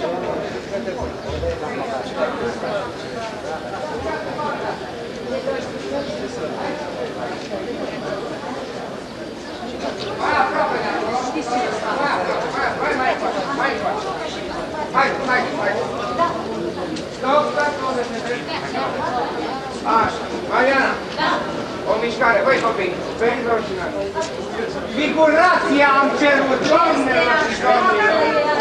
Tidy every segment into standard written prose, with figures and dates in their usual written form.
Așa, Mariana, o mișcare, băi copii, veniți roșinat. Figurația am cerut, doamnelor și domnilor.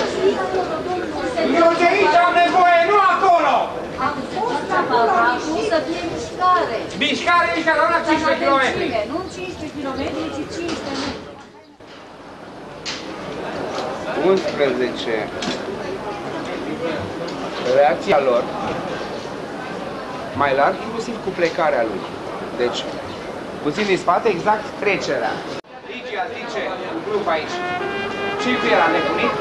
Eu de aici am nevoie, nu acolo! Am fost acum să fie mișcare. Mișcare aici la 15 km. Nu 15 km, ci 15 metri. 11. Reacția lor mai larg, inclusiv cu plecarea lui. Deci, puțin din spate, exact trecerea. Ligia zice, un grup aici, ce-i cu el, a nebunit?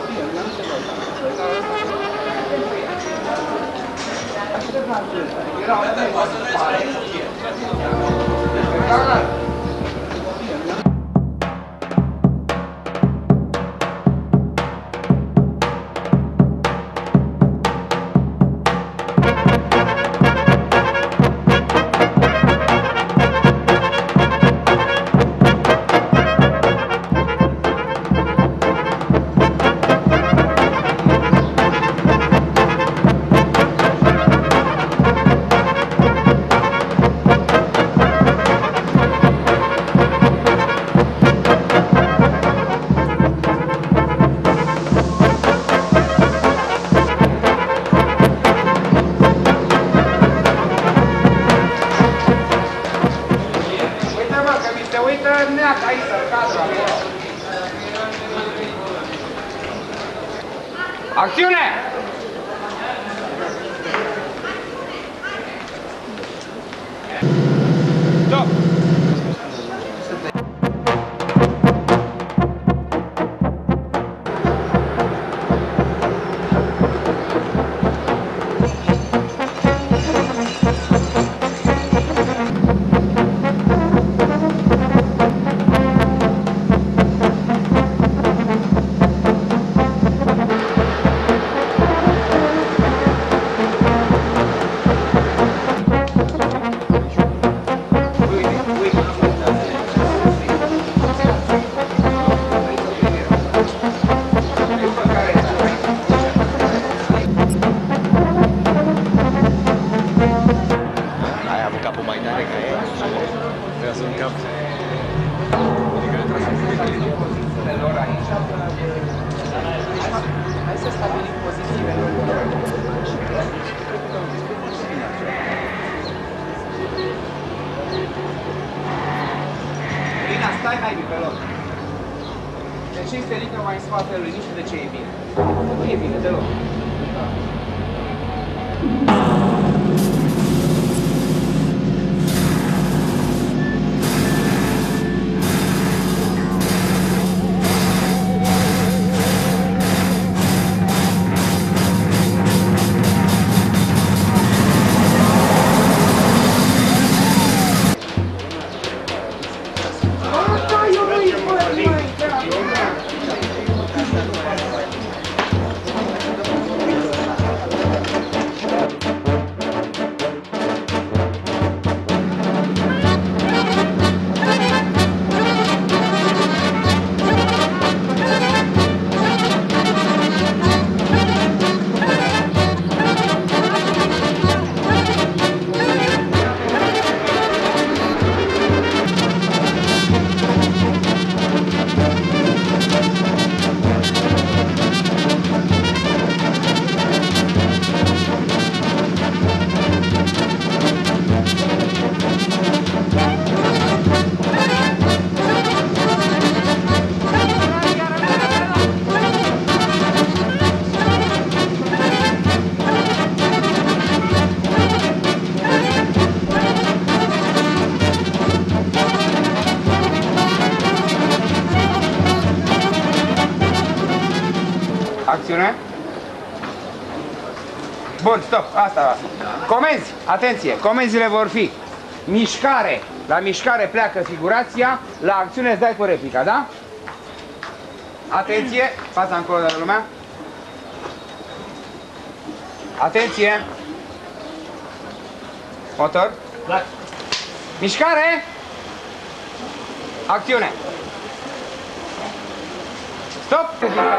Acțiune! Stop! Stai mai bine pe loc. De ce este ridică mai în spatele lui? Nu știu de ce e bine. Nu e bine deloc. Acțiune. Bun, stop, asta. Comenzi, atenție, comenzile vor fi mișcare, la mișcare pleacă figurația, la acțiune îți dai cu replica, da? Atenție, fața încolo de lumea. Atenție! Motor. Mișcare! Acțiune! Stop!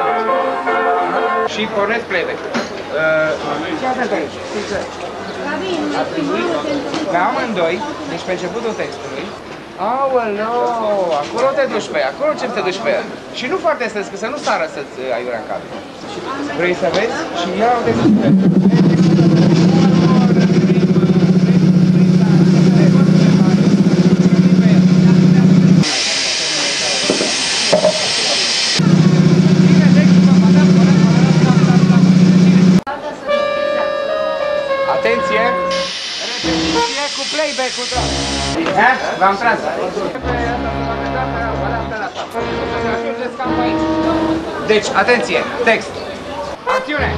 Și pornesc playback. Ce atent aici? Sincer. Pe amândoi, deci pe începutul textului. Aoleo, acolo te duci pe ea, acolo ce te duci pe ea. Și nu foarte strâns, că să nu sară să-ți aiurea în cap. Vrei să vezi? Și iau textul. Atenție! Repetiție cu playback-ul tău. V-am tras. Deci, atenție, text. Acțiune!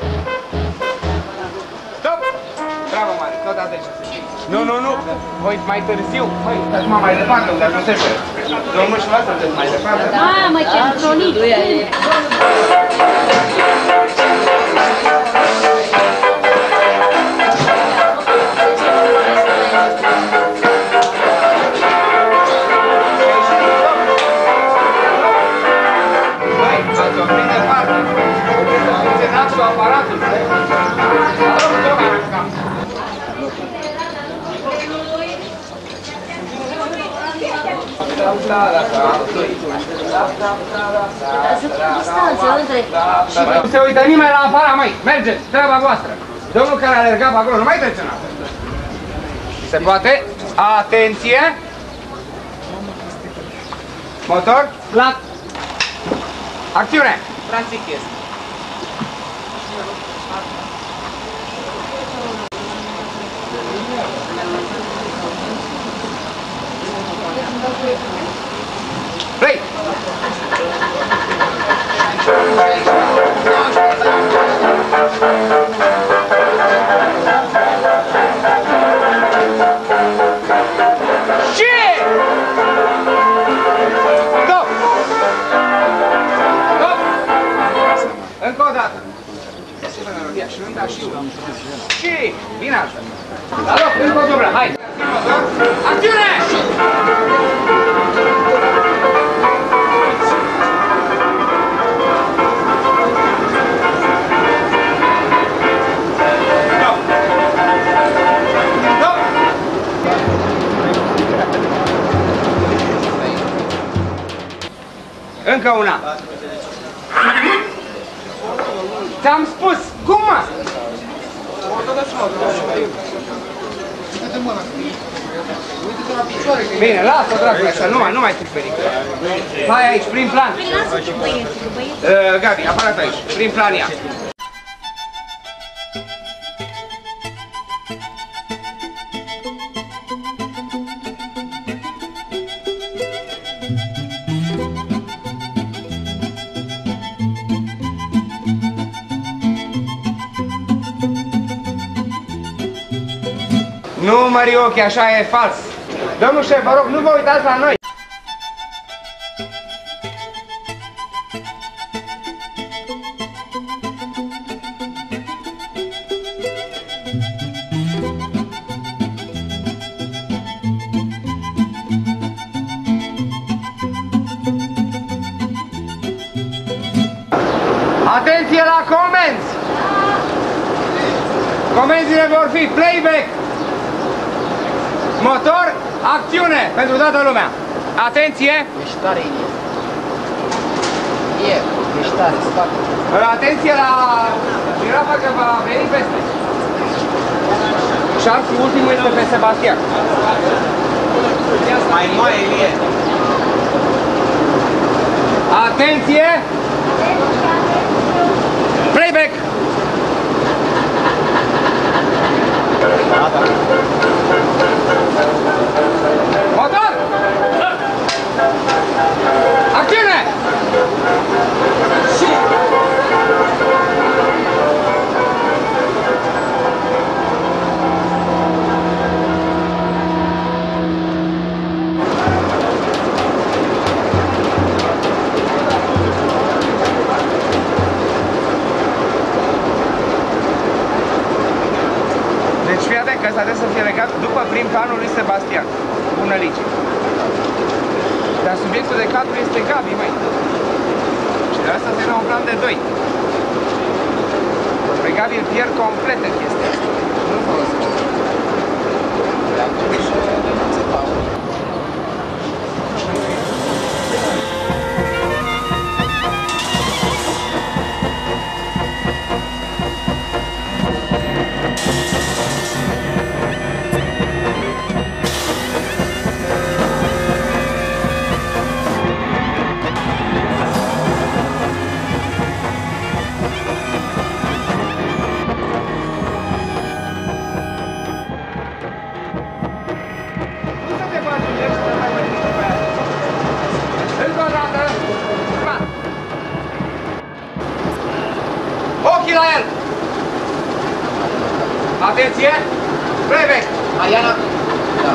Stop! Bravo, Mari, tot atenție. Nu, voi mai târziu. Măi, stați mai departe, unde ajunsește. Domnul și lasă sunteți mai departe. Mamă, ce întronită e! Nu se uită nimeni la aparat, măi! Mergeți, treaba voastră! Domnul care a alergat pe acolo, nu mai trece înapoi! Se poate? Atenție! Motor, plat! Acțiune! Franțic este. Play! Ce? Stop! Stop! Încă o dată. Și nu uita și eu. Ce? Bine așa. La loc, încă o dublă, hai! Acțiune! Încă una. Ți-am spus. Cum, mă? Bine, lasă-o, dragule, așa, nu mai fi pericol. Hai aici, prim plan. Gabi, aparat aici, prim plan ia. Nu, Măriochi, așa e fals. Domnul șef, vă rog, nu vă uitați la noi. Atenție la comenzi! Comenzile vor fi playback, motor, acțiune pentru toată lumea. Atenție! Mișcare, Ilie. E, mișcare, spate. Atenție la girafa că va veni peste. Și ultimul este pe Sebastian. Mai moaie, Ilie. Atenție! Playback! Motor! Acțiune! Și... ăsta trebuie să fie legat după prim planul lui Sebastian. Bună Ligi. Dar subiectul de 4 este Gabi, măi. Și de asta se ia un plan de 2. Pe Gabi îl pierd complet în chestia asta. Nu-l folosesc. Atunci renunță Paul. Ochii la el! Atenție! Playback! Mariana? Da.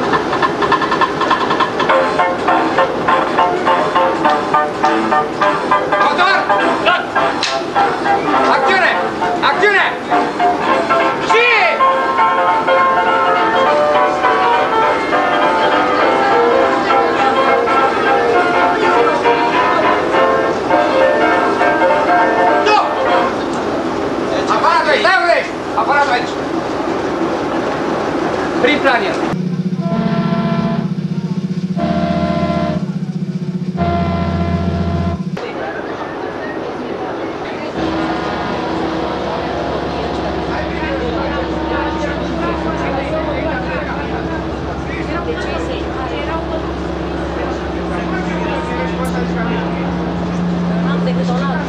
Motor! Da! Acțiune! Acțiune! Și! Aparatul aici! Prim plan el! Am decât o altă.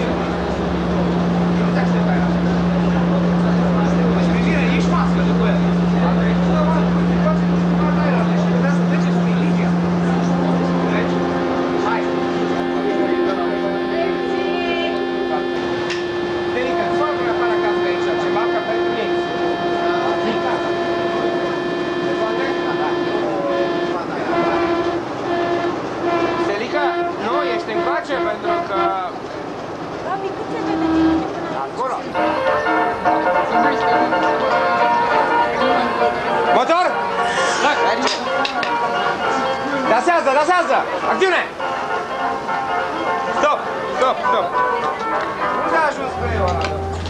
Pentru că... Gabi, cât se vede din mine până acolo? Motor! Dasează, dasează! Acțiune! Stop, stop, stop! Unde a ajuns spray-ul ăla?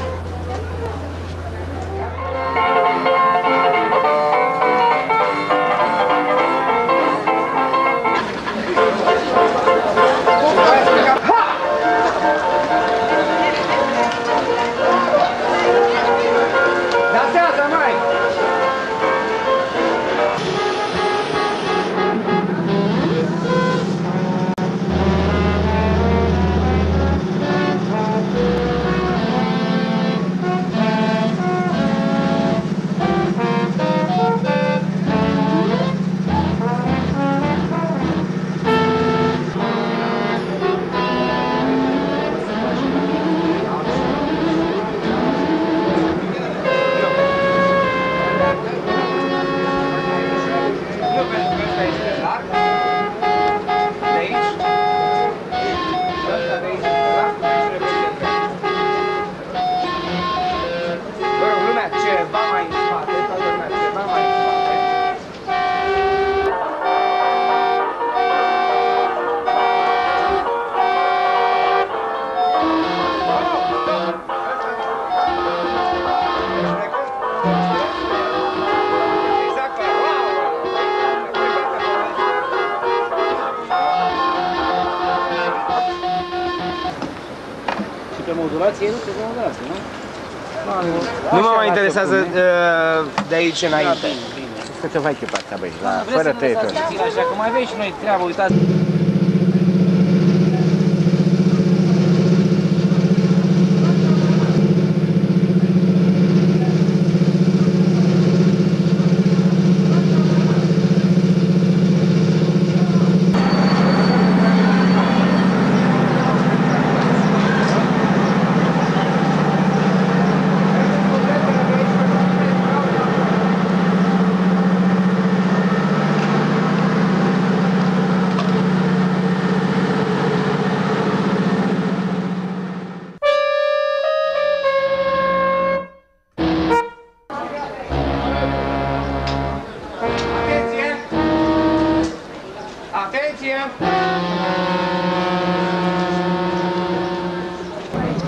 Pe modulație, nu pe modulație, nu? Nu mă mai interesează de aici înainte. Să te vai pe partea, băi, fără tăietori. Așa că mai aveți și noi treabă, uitați.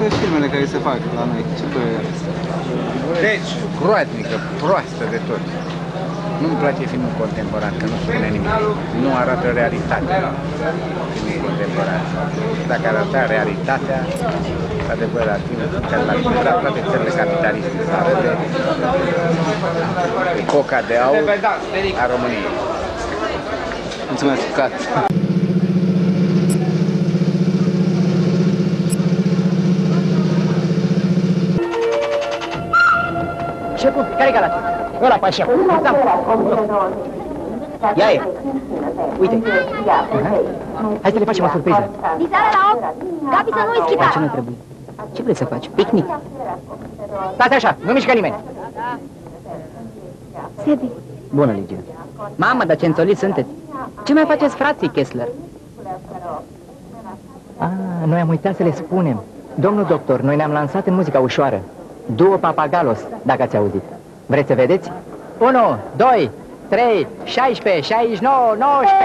toate filmele care se fac la noi. Ce părere aveți? Deci, Groaznică, proastă de tot. Nu-mi place filmul contemporan, că nu spune nimic. Nu arată realitatea filmul contemporan. Dacă arăta realitatea, adevăr, ar fi la toate țările capitaliste, să arăte coca de aur a României. Mulțumesc! Cat. Șeful, care-i galatul? Ăla, pașa. Ia e. Uite. Hai să le facem o surpriză. Diseară la 8, Gabi să nu uiți Ce chitară. nu trebuie? Ce vrei să faci? Picnic. Stați așa, nu mișcă nimeni. Sebi. Bună, Ligia. Mamă, dar ce înțoliți sunteți. Ce mai faceți, frații Kessler? Noi am uitat să le spunem. Domnul doctor, noi ne-am lansat în muzica ușoară. Duo Papagalos, dacă ați auzit. Vreți să vedeți? 1, 2, 3, 16, 69, 19.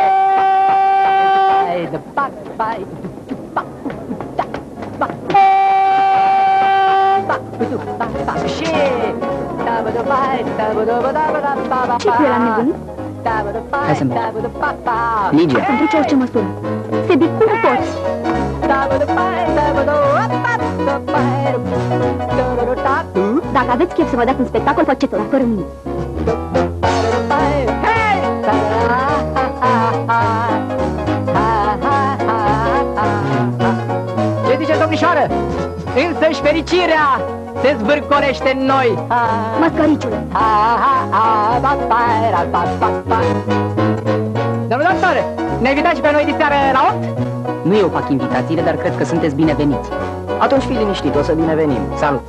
Ce cu el am nebunit? Hai să merg. Ligia. Să-mi trece orice măsură. Sebi, cum poți? Dacă aveți chef să vă dați un spectacol, faceți-o, dar fără mine. Ce zice, domnișoară? Însăși fericirea se zvârcolește în noi. Mascariciule. Domnul doctor, ne invitați și pe noi diseară la 8? Nu eu fac invitațiile, dar cred că sunteți bineveniți. Atunci fii liniștit, o să binevenim. Salut!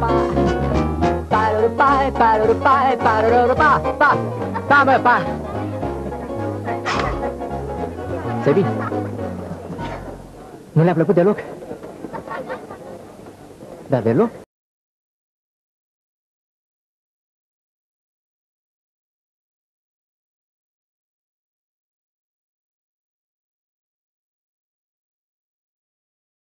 Sebi, nu le-a plăcut deloc? Da, deloc?